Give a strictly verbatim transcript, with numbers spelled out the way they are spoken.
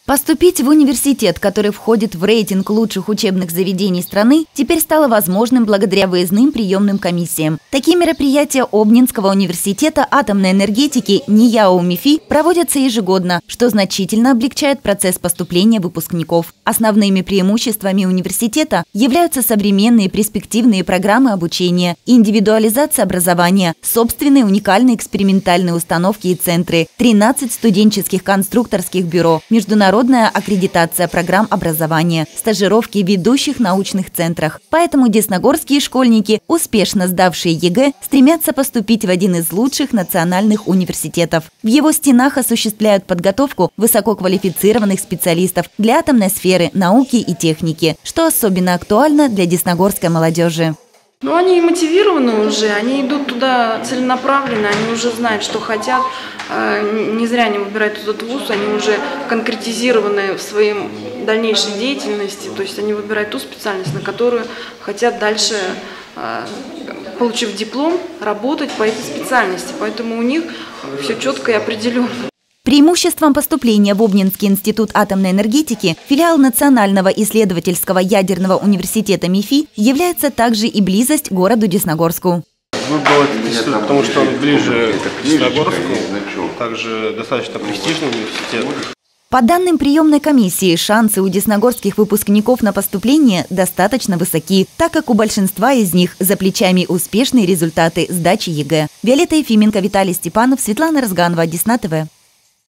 Поступить в университет, который входит в рейтинг лучших учебных заведений страны, теперь стало возможным благодаря выездным приемным комиссиям. Такие мероприятия Обнинского университета атомной энергетики НИЯО МИФИ проводятся ежегодно, что значительно облегчает процесс поступления выпускников. Основными преимуществами университета являются современные перспективные программы обучения, индивидуализация образования, собственные уникальные экспериментальные установки и центры, тринадцать студенческих конструкторских бюро, международные Международная аккредитация программ образования, стажировки в ведущих научных центрах. Поэтому десногорские школьники, успешно сдавшие ЕГЭ, стремятся поступить в один из лучших национальных университетов. В его стенах осуществляют подготовку высококвалифицированных специалистов для атомной сферы, науки и техники, что особенно актуально для десногорской молодежи. Ну, они мотивированы уже, они идут туда целенаправленно, они уже знают, что хотят. Не зря они выбирают этот вуз, они уже конкретизированы в своей дальнейшей деятельности. То есть они выбирают ту специальность, на которую хотят дальше, получив диплом, работать по этой специальности. Поэтому у них все четко и определенно. Преимуществом поступления в Обнинский институт атомной энергетики, филиал Национального исследовательского ядерного университета МИФИ, является также и близость к городу Десногорску. Выбрал этот институт, потому что он ближе к Десногорску, также достаточно престижный университет. По данным приемной комиссии, шансы у десногорских выпускников на поступление достаточно высоки, так как у большинства из них за плечами успешные результаты сдачи ЕГЭ. Виолетта Ефименко, Виталий Степанов, Светлана Разганова, Десна ТВ.